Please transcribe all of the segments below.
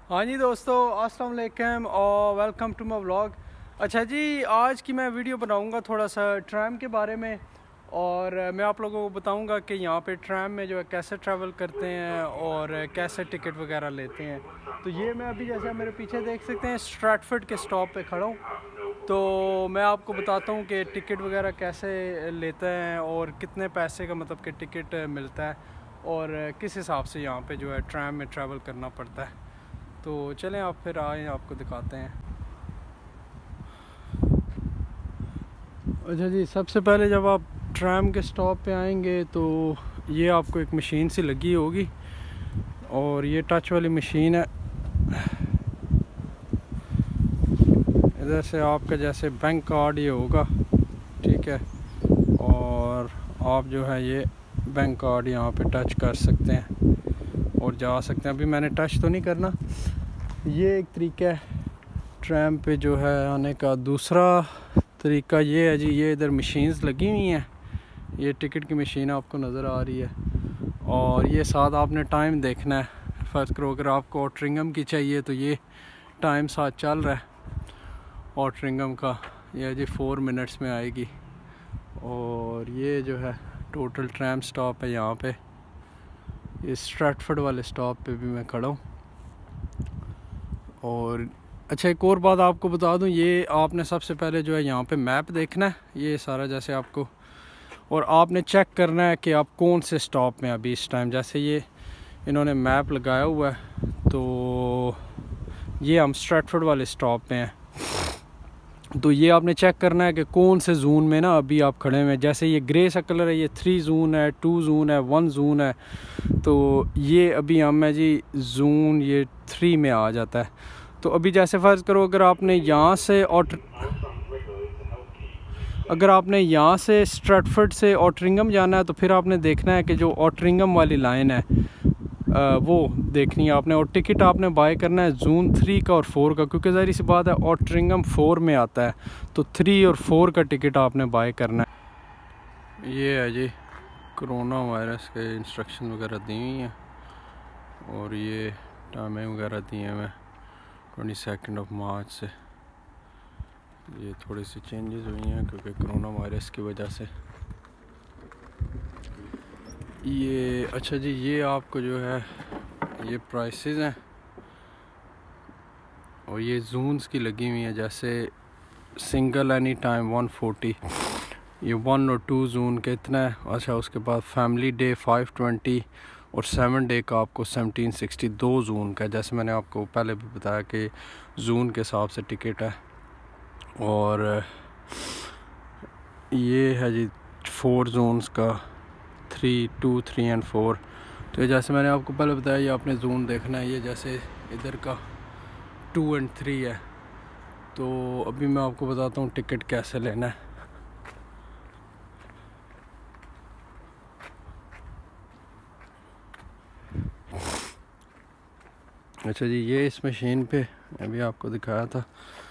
हाँ जी दोस्तों, अस्सलाम वालेकुम और वेलकम टू माई व्लॉग। अच्छा जी, आज की मैं वीडियो बनाऊंगा थोड़ा सा ट्रैम के बारे में। और मैं आप लोगों को बताऊंगा कि यहाँ पे ट्रैम में जो है कैसे ट्रैवल करते हैं और कैसे टिकट वगैरह लेते हैं। तो ये मैं अभी जैसे मेरे पीछे देख सकते हैं स्ट्रैटफोर्ड के स्टॉप पे खड़ा हूँ। तो मैं आपको बताता हूँ कि टिकट वगैरह कैसे लेते हैं और कितने पैसे का मतलब कि टिकट मिलता है और किस हिसाब से यहाँ पे जो है ट्रैम में ट्रैवल करना पड़ता है। तो चलें आप फिर आए आपको दिखाते हैं। अच्छा जी, सबसे पहले जब आप ट्रैम के स्टॉप पे आएंगे तो ये आपको एक मशीन सी लगी होगी और ये टच वाली मशीन है। इधर से आपका जैसे बैंक कार्ड ये होगा, ठीक है, और आप जो है ये बैंक कार्ड यहाँ पे टच कर सकते हैं और जा सकते हैं। अभी मैंने टच तो नहीं करना। ये एक तरीका है ट्रैम पे जो है आने का। दूसरा तरीका ये है जी, ये इधर मशीन्स लगी हुई हैं। ये टिकट की मशीन आपको नज़र आ रही है और ये साथ आपने टाइम देखना है। फ़र्ज़ करो अगर आपको ऑटरिंगम की चाहिए तो ये टाइम साथ चल रहा है ऑटरिंगम का, ये जी 4 मिनट्स में आएगी। और ये जो है टोटल ट्रैम स्टॉप है यहाँ पे। इस स्ट्रैटफोर्ड वाले स्टॉप पे भी मैं खड़ा हूँ। और अच्छा, एक और बात आपको बता दूं, ये आपने सबसे पहले जो है यहाँ पे मैप देखना है, ये सारा जैसे आपको, और आपने चेक करना है कि आप कौन से स्टॉप में अभी इस टाइम। जैसे ये इन्होंने मैप लगाया हुआ है तो ये हम स्ट्रैटफोर्ड वाले स्टॉप पे हैं। तो ये आपने चेक करना है कि कौन से जोन में ना अभी आप खड़े हुए हैं। जैसे ये ग्रे सा कलर है, ये 3 जोन है, 2 जोन है, 1 जोन है। तो ये अभी हम है जी जोन ये 3 में आ जाता है। तो अभी जैसे फ़र्ज़ करो अगर आपने यहाँ से स्ट्रैटफोर्ड से ऑटरिंगम जाना है तो फिर आपने देखना है कि जो ऑटरिंगम वाली लाइन है वो देखनी है आपने, और टिकट आपने बाय करना है जोन 3 का और 4 का, क्योंकि ज़ाहिर सी बात है ऑटरिंगम 4 में आता है। तो 3 और 4 का टिकट आपने बाय करना है। ये है जी कोरोना वायरस के इंस्ट्रक्शन वगैरह दी हुई हैं और ये टाइमें वगैरह दी हैं मैं 22 मार्च से। ये थोड़ी सी चेंजेस हुई हैं क्योंकि कोरोना वायरस की वजह से। ये अच्छा जी, ये आपको जो है ये प्राइसेस हैं और ये जोन्स की लगी हुई हैं। जैसे सिंगल एनी टाइम 140, ये 1 और 2 जोन के इतना है। अच्छा, उसके बाद फैमिली डे 520 और 7 डे का आपको 1760 2 जोन का। जैसे मैंने आपको पहले भी बताया कि जोन के हिसाब से टिकट है। और ये है जी 4 जोन्स का 3, 2, 3 एंड 4। तो ये जैसे मैंने आपको पहले बताया, ये आपने जोन देखना है। ये जैसे इधर का 2 एंड 3 है। तो अभी मैं आपको बताता हूँ टिकट कैसे लेना है। अच्छा जी, ये इस मशीन पे अभी आपको दिखाया था,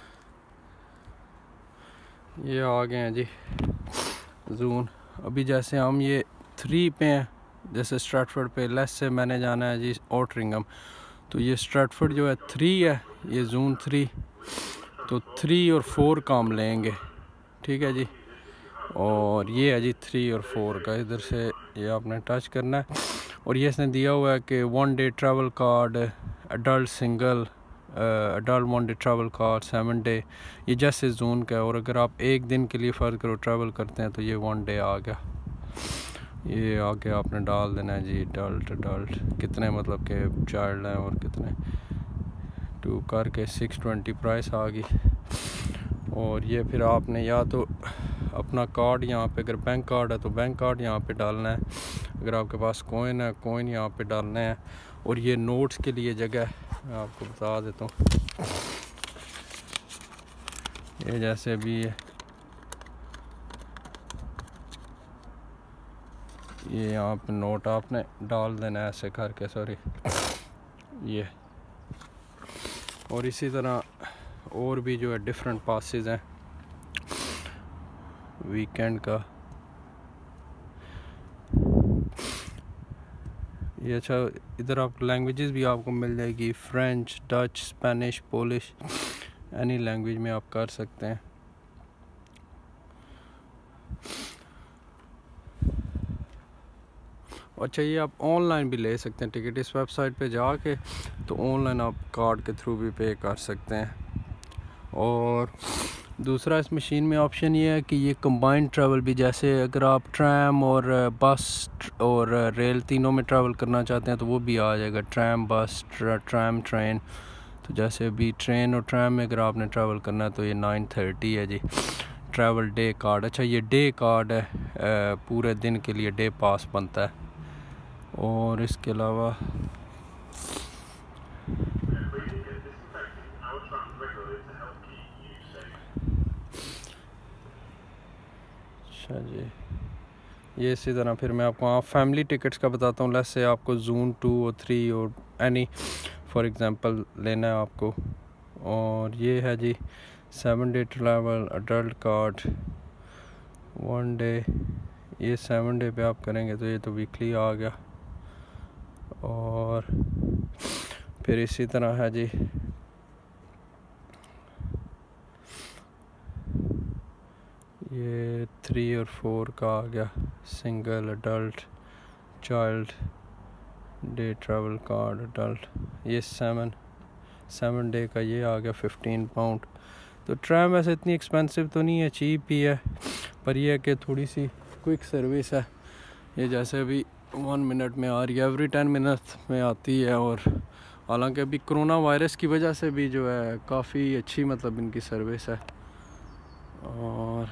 ये आ गए हैं जी जोन। अभी जैसे हम ये 3 पे हैं, जैसे स्ट्रैटफोर्ड पे लेस से मैंने जाना है जी ऑटरिंगम। तो ये स्ट्रैटफोर्ड जो है 3 है, ये जोन 3। तो 3 और 4 का हम लेंगे, ठीक है जी। और ये है जी 3 और 4 का, इधर से ये आपने टच करना है। और ये इसने दिया हुआ है कि 1 day travel card, adult single, adult 1 day travel card, 7 day, ये जैसे जोन का है। और अगर आप एक दिन के लिए फ़र्ज़ करो ट्रैवल करते हैं तो ये 1 डे आ गया। ये आगे आपने डाल देना है जी अडल्ट कितने, मतलब कि चाइल्ड हैं और कितने, 2 करके 620 प्राइस आ गई। और ये फिर आपने या तो अपना कार्ड यहाँ पे, अगर बैंक कार्ड है तो बैंक कार्ड यहाँ पे डालना है, अगर आपके पास कॉइन है कॉइन यहाँ पे डालना है। और ये नोट्स के लिए जगह मैं आपको बता देता हूँ। ये जैसे भी है, ये यहाँ पे नोट आपने डाल देना है ऐसे करके, सॉरी ये। और इसी तरह और भी जो है डिफरेंट पासेस हैं वीकेंड का। ये अच्छा, इधर आप लैंग्वेजेस भी आपको मिल जाएगी, French, Dutch, Spanish, Polish, any language में आप कर सकते हैं। अच्छा, ये आप ऑनलाइन भी ले सकते हैं टिकट, इस वेबसाइट पे जाके तो ऑनलाइन आप कार्ड के थ्रू भी पे कर सकते हैं। और दूसरा इस मशीन में ऑप्शन ये है कि ये कंबाइंड ट्रैवल भी, जैसे अगर आप ट्रैम और बस और रेल तीनों में ट्रैवल करना चाहते हैं तो वो भी आ जाएगा, ट्रैम, बस, ट्रैम, ट्रेन। तो जैसे अभी ट्रेन और ट्रैम में अगर आपने ट्रैवल करना है तो ये 930 है जी, ट्रैवल डे कार्ड। अच्छा, ये डे कार्ड है, पूरे दिन के लिए डे पास बनता है। और इसके अलावा अच्छा जी, ये इसी तरह फिर मैं आपको फैमिली टिकट्स का बताता हूँ। लेट्स से आपको ज़ून 2 और 3 और एनी फॉर एग्ज़ाम्पल लेना है आपको। और ये है जी 7 day travel adult card 1 day, ये 7 डे पे आप करेंगे तो ये तो वीकली आ गया। और फिर इसी तरह है जी ये 3 और 4 का आ गया, single, adult, child, day travel card, adult. ये 7 डे का ये आ गया 15 पाउंड। तो ट्रैम वैसे इतनी एक्सपेंसिव तो नहीं है, चीप ही है, पर यह है कि थोड़ी सी क्विक सर्विस है। ये जैसे अभी 1 मिनट में आ रही है, एवरी 10 मिनट में आती है। और हालांकि अभी कोरोना वायरस की वजह से भी जो है काफ़ी अच्छी मतलब इनकी सर्विस है। और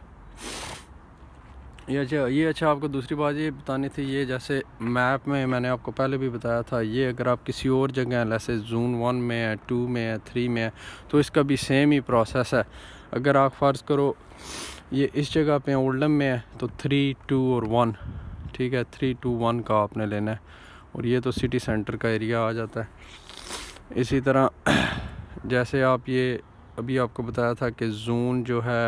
ये अच्छा आपको दूसरी बात ये बतानी थी, ये जैसे मैप में मैंने आपको पहले भी बताया था, ये अगर आप किसी और जगह है, जैसे ज़ून 1 में है, 2 में है, 3 में है, तो इसका भी सेम ही प्रोसेस है। अगर आप फ़र्ज़ करो ये इस जगह पे ओल्डम में है तो 3, 2 और 1, ठीक है, 3, 2, 1 का आपने लेना है। और ये तो सिटी सेंटर का एरिया आ जाता है। इसी तरह जैसे आप ये अभी आपको बताया था कि ज़ून जो है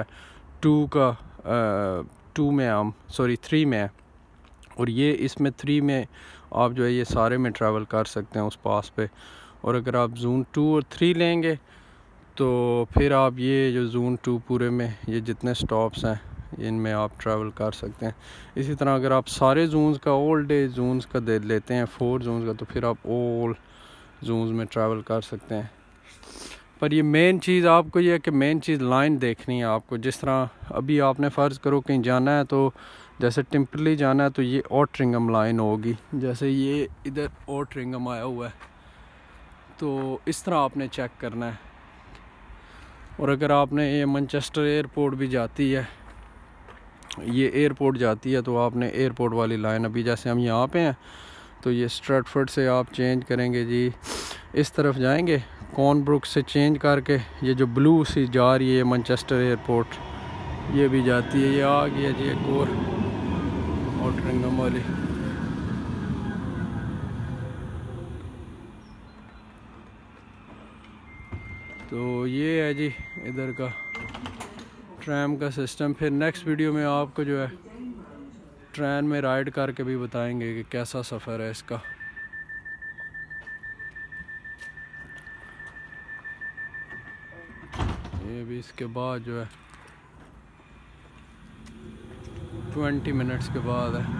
2 में हम 3 में है, और ये इसमें 3 में आप जो है ये सारे में ट्रैवल कर सकते हैं उस पास पे। और अगर आप ज़ून 2 और 3 लेंगे तो फिर आप ये जो ज़ून 2 पूरे में ये जितने स्टॉप्स हैं इनमें आप ट्रैवल कर सकते हैं। इसी तरह अगर आप सारे जोन्स का, ऑल डे जोन्स का दे लेते हैं, 4 जोन्स का, तो फिर आप ऑल जोन्स में ट्रैवल कर सकते हैं। पर ये मेन चीज़ आपको ये है कि मेन चीज़ लाइन देखनी है आपको। जिस तरह अभी आपने फ़र्ज़ करो कहीं जाना है, तो जैसे टिम्पली जाना है तो ये ऑट्रिंगम लाइन होगी, जैसे ये इधर ऑट्रिंगम आया हुआ है, तो इस तरह आपने चेक करना है। और अगर आपने ये मैनचेस्टर एयरपोर्ट भी जाती है, ये एयरपोर्ट जाती है, तो आपने एयरपोर्ट वाली लाइन, अभी जैसे हम यहाँ पे हैं तो ये स्ट्रैटफोर्ड से आप चेंज करेंगे जी, इस तरफ जाएंगे, कॉर्नब्रुक से चेंज करके ये जो ब्लू सी जा रही है मैनचेस्टर एयरपोर्ट, ये भी जाती है। ये आ गया जी एक और ऑट्रिंगम वाली। तो ये है जी इधर का ट्रैम का सिस्टम। फिर नेक्स्ट वीडियो में आपको जो है ट्रेन में राइड करके भी बताएंगे कि कैसा सफ़र है इसका। ये भी इसके बाद जो है 20 मिनट्स के बाद है।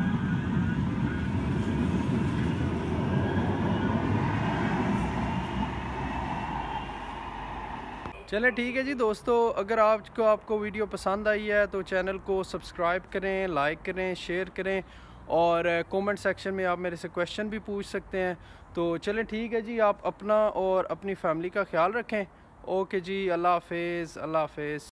चले ठीक है जी दोस्तों, अगर आपको वीडियो पसंद आई है तो चैनल को सब्सक्राइब करें, लाइक करें, शेयर करें, और कमेंट सेक्शन में आप मेरे से क्वेश्चन भी पूछ सकते हैं। तो चलें ठीक है जी, आप अपना और अपनी फैमिली का ख्याल रखें। ओके जी, अल्लाह हाफिज़, अल्लाह हाफिज़।